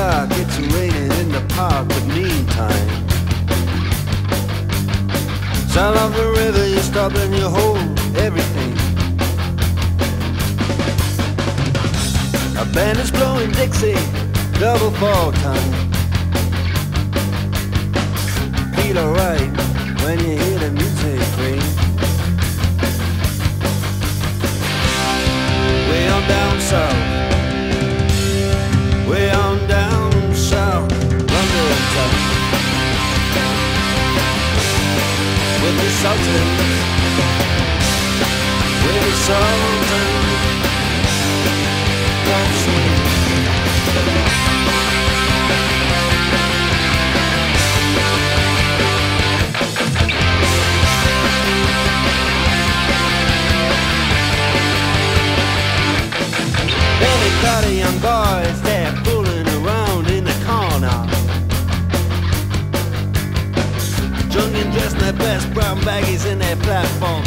dark, it's raining in the park, but meantime, sound of the river, you stop and you hold everything. A band is blowing Dixie, double fall time. Feel alright when you hear the music ring. Way on down south, way on down south, London town, with the Sultans, with the Sultans, don't swing. Got a young boys there fooling around in the corner, drunk and dressed in their best brown baggies in their platforms.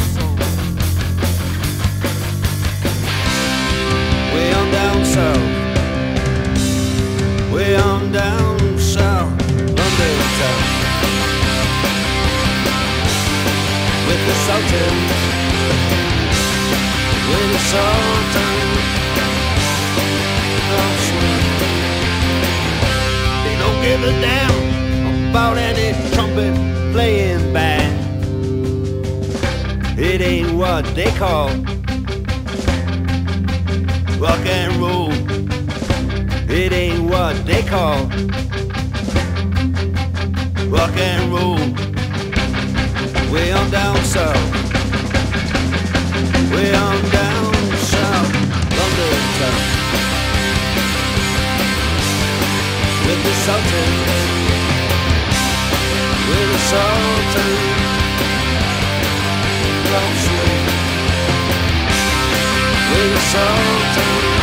Way on down south, way on down south, London town, with the Sultans, with the Sultans. They don't give a damn about any trumpet playing band. It ain't what they call rock and roll. It ain't what they call rock and roll. Way on down south, way on down south, London town, with the Sultans, with the Sultans, don't swing, with the Sultans.